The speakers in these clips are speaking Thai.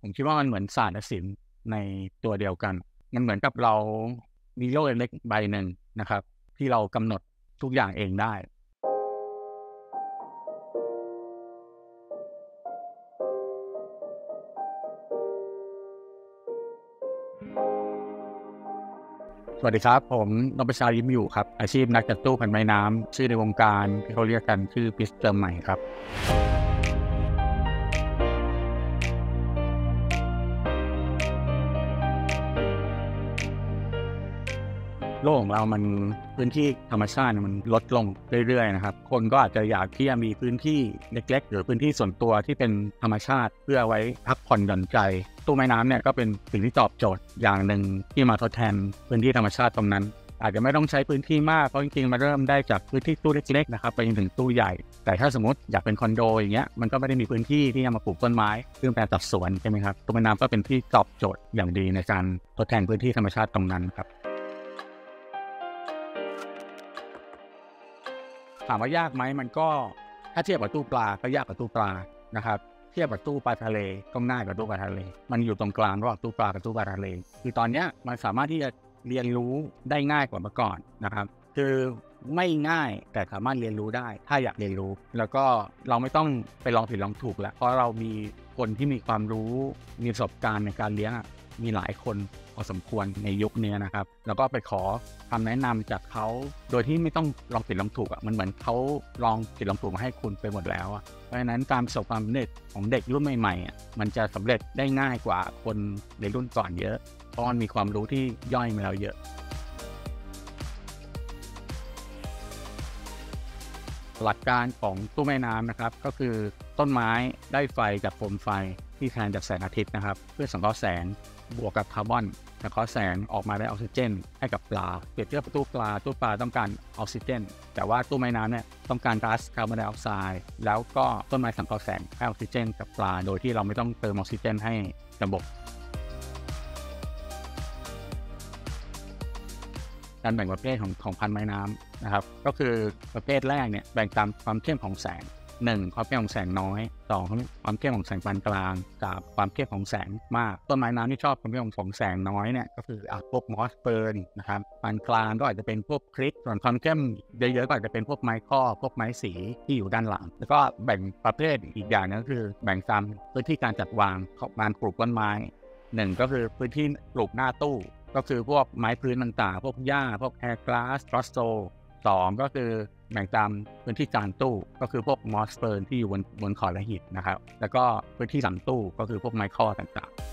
ผมคิดว่ามันเหมือนศาสตร์และศิลป์ในตัวเดียวกันมันเหมือนกับเรามีโลกเล็กๆใบหนึ่งนะครับที่เรากำหนดทุกอย่างเองได้สวัสดีครับผมนพชายิ้มอยู่ครับอาชีพนักจัดตู้แผ่นไม้น้ำชื่อในวงการที่เขาเรียกกันชื่อพิสเตอร์ใหม่ครับโลกของเรามันพื้นที่ธรรมชาติมันลดลงเรื่อยๆนะครับคนก็อาจจะอยากที่จะมีพื้นที่เล็กๆหรือพื้นที่ส่วนตัวที่เป็นธรรมชาติเพื่อไว้พักผ่อนหย่อนใจตู้ไม้น้ำเนี่ยก็เป็นสิ่งที่ตอบโจทย์อย่างหนึ่งที่มาทดแทนพื้นที่ธรรมชาติตรงนั้นอาจจะไม่ต้องใช้พื้นที่มากเพราะจริงๆมันเริ่มได้จากพื้นที่ตู้เล็กๆนะครับไปจนถึงตู้ใหญ่แต่ถ้าสมมติอยากเป็นคอนโดอย่างเงี้ยมันก็ไม่ได้มีพื้นที่ที่จะมาปลูกต้นไม้ซึ่งเป็นจัดสวนใช่ไหมครับตู้ไม้น้ำก็เป็นที่ตอบโจทย์อย่างดีในการทดแทนพื้นที่ธรรมชาติตรงนั้นครับถามว่ายากไหมมันก็ถ้าเทียบกับตู้ปลาก็ยากกว่าตู้ปลานะครับเทียบกับตู้ปลาทะเลก็ง่ายกว่าตู้ปลาทะเลมันอยู่ตรงกลางระหว่างตู้ปลากับตู้ปลาทะเลคือตอนนี้มันสามารถที่จะเรียนรู้ได้ง่ายกว่าเมื่อก่อนนะครับคือไม่ง่ายแต่สามารถเรียนรู้ได้ถ้าอยากเรียนรู้แล้วก็เราไม่ต้องไปลองผิดลองถูกแล้วเพราะเรามีคนที่มีความรู้มีประสบการณ์ในการเลี้ยงมีหลายคนพอสมควรในยุคนี้นะครับแล้วก็ไปขอคำแนะนำจากเขาโดยที่ไม่ต้องลองผิดลองถูกมันเหมือนเขาลองผิดลองถูกมาให้คุณไปหมดแล้วเพราะฉะนั้นการประสบความสำเร็จของเด็กรุ่นใหม่ๆมันจะสำเร็จได้ง่ายกว่าคนในรุ่นก่อนเยอะเพราะมันมีความรู้ที่ย่อยมาแล้วเยอะหลักการของตู้แม่น้ำนะครับก็คือต้นไม้ได้ไฟจากโคมไฟที่แทนจากแสงอาทิตย์นะครับเพื่อสังเคราะห์แสงบวกกับคาร์บอนสังเคราะห์แสงออกมาได้ออกซิเจนให้กับปลาเปรียบเทียบกับตู้ปลาต้องการออกซิเจนแต่ว่าตู้แม่น้ำเนี่ยต้องการก๊าซคาร์บอนไดออกไซด์แล้วก็ต้นไม้สังเคราะห์แสงให้ออกซิเจนกับปลาโดยที่เราไม่ต้องเติมออกซิเจนให้ระบบการแบ่งประเภทของพันธุ์ไม้น้ำนะครับก็คือประเภทแรกเนี่ยแบ่งตามความเข้มของแสง1ความเข้มของแสงน้อย2ความเข้มของแสงปานกลาง3ความเข้มของแสงมากต้นไม้น้ำที่ชอบความเข้มของแสงน้อยเนี่ยก็คือพวกมอสเฟิร์นนะครับปานกลางก็อาจจะเป็นพวกคริสส่วนความเข้มเยอะๆก็อาจจะเป็นพวกไม้ข้อพวกไม้สีที่อยู่ด้านหลังแล้วก็แบ่งประเภทอีกอย่างนึงก็คือแบ่งตามพื้นที่การจัดวางของการปลูกต้นไม้1ก็คือพื้นที่ปลูกหน้าตู้ก็คือพวกไม้พื้นต่างๆพวกหญ้าพวกแอร์กลาสทรัสโซ2ก็คือแบ่งตามพื้นที่กลางตู้ก็คือพวกมอสเฟิร์นที่อยู่บนขอบและหินนะครับแล้วก็พื้นที่หลังตู้ก็คือพวกไม้ข้อต่างๆ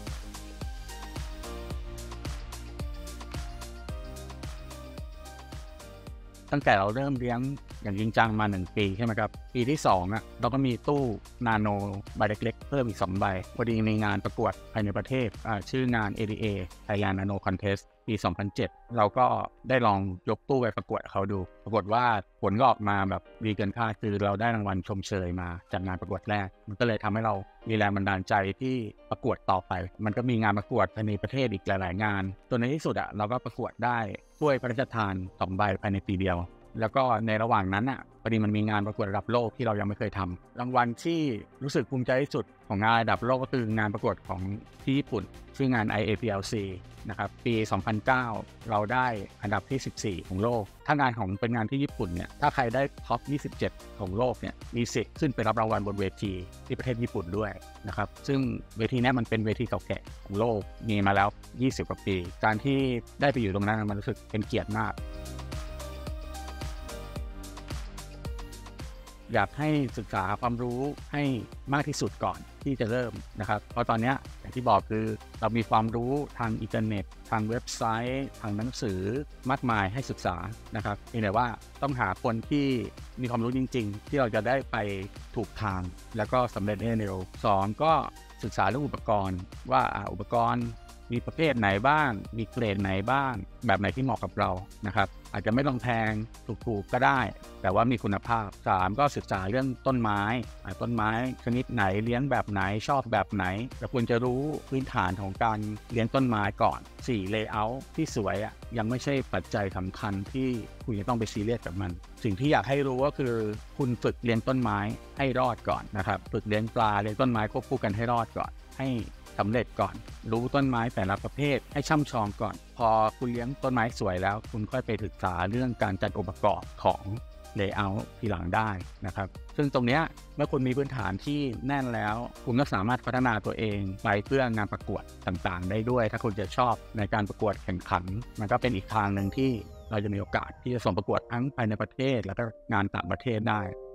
ตั้งแต่เราเริ่มเลี้ยงอย่างจริงจังมา1ปีใช่ไหมครับปีที่2เราก็มีตู้นาโนใบเล็กๆเพิ่มอีก2ใบพอดีในงานประกวดภายในประเทศชื่องาน ADA Thailand Nano Contest ปี 2007 เราก็ได้ลองยกตู้ไปประกวดเขาดูปรากฏว่าผลก็ออกมาแบบดีเกินคาดคือเราได้รางวัลชมเชยมาจากงานประกวดแรกมันก็เลยทำให้เรามีแรงบันดาลใจที่ประกวดต่อไปมันก็มีงานประกวดภายในประเทศอีกหลายๆงานจนในที่สุดเราก็ประกวดได้ถ้วยพระราชทาน2ใบภายในปีเดียวแล้วก็ในระหว่างนั้นพอดีมันมีงานประกวดระดับโลกที่เรายังไม่เคยทำรางวัลที่รู้สึกภูมิใจที่สุดของงานระดับโลกก็คืองานประกวดของที่ญี่ปุ่นชื่องาน IAPLC นะครับปี 2009 เราได้อันดับที่14ของโลกถ้างานของเป็นงานที่ญี่ปุ่นเนี่ยถ้าใครได้ท็อป27ของโลกเนี่ยมีสิทธิ์ขึ้นไปรับรางวัลบนเวทีที่ประเทศญี่ปุ่นด้วยนะครับซึ่งเวทีนี้มันเป็นเวทีเก่าแก่ของโลกมีมาแล้ว20กว่าปีการที่ได้ไปอยู่ตรงนั้นมันรู้สึกเป็นเกียรติมากอยากให้ศึกษาความรู้ให้มากที่สุดก่อนที่จะเริ่มนะครับเพราะตอนนี้อย่างที่บอกคือเรามีความรู้ทางอินเทอร์เน็ตทางเว็บไซต์ทางหนังสือมากมายให้ศึกษานะครับเพียงแต่ว่าต้องหาคนที่มีความรู้จริงๆที่เราจะได้ไปถูกทางแล้วก็สำเร็จได้เร็ว2ก็ศึกษาเรื่องอุปกรณ์ว่าอุปกรณ์มีประเภทไหนบ้างมีเกรดไหนบ้างแบบไหนที่เหมาะกับเรานะครับอาจจะไม่ต้องแพงถูกก็ได้แต่ว่ามีคุณภาพ3ก็ศึกษาเรื่องต้นไม้ชนิดไหนเลี้ยงแบบไหนชอบแบบไหนเราควรจะรู้พื้นฐานของการเลี้ยงต้นไม้ก่อน4 layout ที่สวยยังไม่ใช่ปัจจัยสำคัญที่คุณจะต้องไปซีเรียสกับมันสิ่งที่อยากให้รู้ก็คือคุณฝึกเลี้ยงต้นไม้ให้รอดก่อนนะครับฝึกเลี้ยงปลาเลี้ยงต้นไม้ควบคู่กันให้รอดก่อนให้สำเร็จก่อนรู้ต้นไม้แต่ละประเภทให้ช่ำชองก่อนพอคุณเลี้ยงต้นไม้สวยแล้วคุณค่อยไปศึกษาเรื่องการจัดองค์ประกอบของlayout ทีหลังได้นะครับซึ่งตรงเนี้ยเมื่อคุณมีพื้นฐานที่แน่นแล้วคุณก็สามารถพัฒนาตัวเองไปเพื่องานประกวดต่างๆได้ด้วยถ้าคุณจะชอบในการประกวดแข่งขันมันก็เป็นอีกทางหนึ่งที่เราจะมีโอกาสที่จะส่งประกวดทั้งภายในประเทศแล้วก็งานต่างประเทศได้